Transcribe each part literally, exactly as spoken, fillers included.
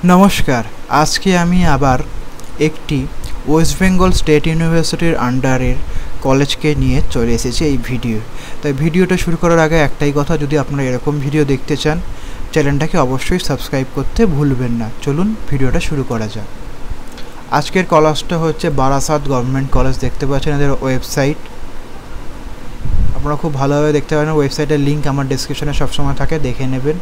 নমস্কার, আজকে আমি আবার একটি ওয়েস্ট বেঙ্গল স্টেট ইউনিভার্সিটির আন্ডারের কলেজকে নিয়ে চলে এসেছি এই ভিডিও। তাই ভিডিওটা শুরু করার আগে একটাই কথা, যদি আপনারা এরকম ভিডিও দেখতে চান চ্যানেলটাকে অবশ্যই সাবস্ক্রাইব করতে ভুলবেন না। চলুন ভিডিওটা শুরু করা যাক। আজকের কলেজটা হচ্ছে বারাসাত গভর্নমেন্ট কলেজ। দেখতে পাচ্ছেন এদের ওয়েবসাইট, আপনারা খুব ভালোভাবে দেখতে পারেন। ওয়েবসাইটের লিঙ্ক আমার ডেসক্রিপশনে সবসময় থাকে, দেখে নেবেন।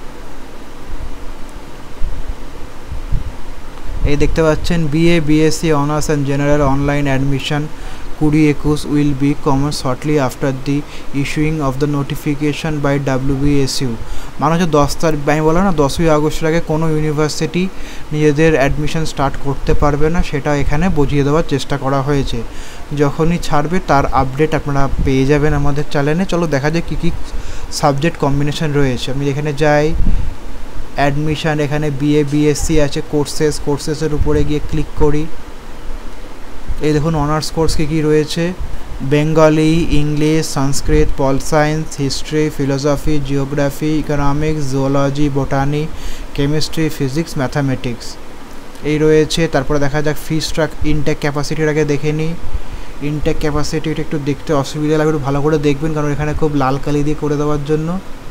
এই দেখতে পাচ্ছেন BA BSc honours and general online admission কুড়ি একুশ will be commence shortly after the issuing of the notification by WBSU. মানে হচ্ছে দশ তারিখ, আমি বললাম না দশই আগস্টের আগে কোনো ইউনিভার্সিটি নিজেদের অ্যাডমিশন স্টার্ট করতে পারবে না, সেটা এখানে বুঝিয়ে দেওয়ার চেষ্টা করা হয়েছে। যখনই ছাড়বে তার আপডেট আপনারা পেয়ে যাবেন আমাদের চ্যানেলে। চলো দেখা যায় কী কী সাবজেক্ট কম্বিনেশন রয়েছে। আমি এখানে যাই, অ্যাডমিশান, এখানে বিএ বিএসসি আছে, কোর্সেস, কোর্সেসের উপরে গিয়ে ক্লিক করি। এই দেখুন অনার্স কোর্স কী কী রয়েছে: বেঙ্গলি, ইংলিশ, সংস্কৃত, pol science, history, philosophy, geography, economics, zoology, botany, chemistry, physics, mathematics এই রয়েছে। তারপরে দেখা যাক ফি স্ট্রাক ইনটেক ক্যাপাসিটির আগে দেখে নিই। ইনটেক ক্যাপাসিটিটা একটু দেখতে অসুবিধা লাগবে, একটু ভালো করে দেখবেন, কারণ এখানে খুব লাল কালি দিয়ে করে দেওয়ার জন্য।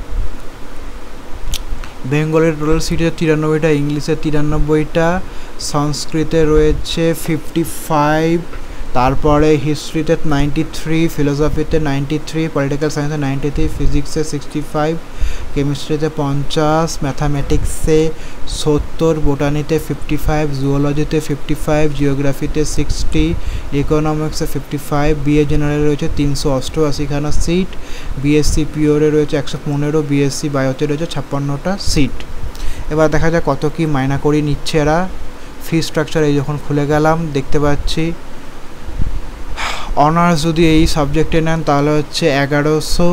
বেঙ্গলের টোটাল সিটে তিরানব্বইটা, ইংলিশে তিরানব্বইটা, সংস্কৃতে রয়েছে ফিফটি ফাইভ, তারপরে হিস্ট্রিতে নাইনটি থ্রি, ফিলোসফিতে নাইনটি থ্রি, পলিটিক্যাল সায়েন্সে নাইনটি থ্রি, ফিজিক্সে সিক্সটি ফাইভ, কেমিস্ট্রিতে পঞ্চাশ, ম্যাথামেটিক্সে সত্তর, বোটানিতে ফিফটি ফাইভ, জুওলজিতে ফিফটি ফাইভ, জিওগ্রাফিতে সিক্সটি, ইকোনমিক্সে ফিফটি ফাইভ, বিএ জেনারেল রয়েছে তিনশো অষ্টআশিখানা সিট, বিএসসি পিওরে রয়েছে একশো পনেরো, বিএসসি বায়োতে রয়েছে ছাপ্পান্নটা সিট। এবার দেখা যায় কত কি মাইনা করি নিচ্ছে এরা। ফি স্ট্রাকচার এই যখন খুলে গেলাম দেখতে পাচ্ছি, অনার্স যদি এই সাবজেক্টে নেন তাহলে হচ্ছে এগারোশো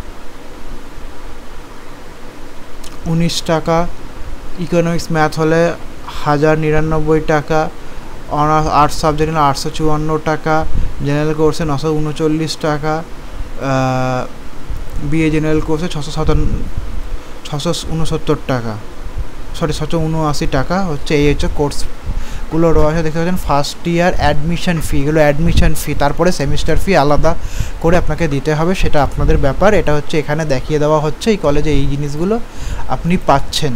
উনিশ টাকা, ইকোনমিক্স ম্যাথ হলে হাজার নিরানব্বই টাকা, অনার্স আর্টস সাবজেক্ট নিলে আটশো চুয়ান্ন টাকা, জেনারেল কোর্সে নশো উনচল্লিশ টাকা, বিএ জেনারেল কোর্সে ছশো সাতান্ন ছশো উনসত্তর টাকা, সরি ছশো উনআশি টাকা হচ্ছে। এই হচ্ছে কোর্সগুলো রয়েছে। দেখতে পাচ্ছেন ফার্স্ট ইয়ার অ্যাডমিশন ফি, এগুলো অ্যাডমিশন ফি, তারপরে সেমিস্টার ফি আলাদা করে আপনাকে দিতে হবে, সেটা আপনাদের ব্যাপার। এটা হচ্ছে এখানে দেখিয়ে দেওয়া হচ্ছে এই কলেজে এই জিনিসগুলো আপনি পাচ্ছেন।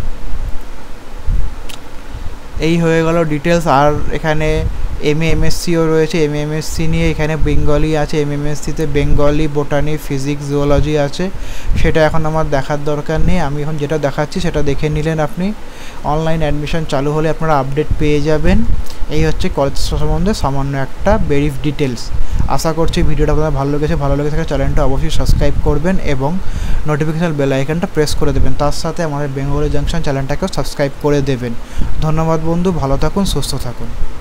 এই হয়ে গেল ডিটেলস। আর এখানে এম এ এমএসসিও রয়েছে, এম এ এমএসসি নিয়ে এখানে বেঙ্গলি আছে, এম এমএসসিতে বেঙ্গলি, বোটানি, ফিজিক্স, জুওলজি আছে, সেটা এখন আমার দেখার দরকার নেই। আমি এখন যেটা দেখাচ্ছি সেটা দেখে নিলেন আপনি। অনলাইন অ্যাডমিশন চালু হলে আপনারা আপডেট পেয়ে যাবেন। এই হচ্ছে কলেজ সম্বন্ধে সামান্য একটা ব্রিফ ডিটেলস। আশা করছি ভিডিওটা আপনাদের ভালো লেগেছে। ভালো লেগে থাকলে চ্যানেলটা অবশ্যই সাবস্ক্রাইব করবেন এবং নোটিফিকেশান বেল আইকনটা প্রেস করে দেবেন। তার সাথে আমাদের বেঙ্গলি জাংশন চ্যানেলটাকেও সাবস্ক্রাইব করে দেবেন। ধন্যবাদ বন্ধু, ভালো থাকুন, সুস্থ থাকুন।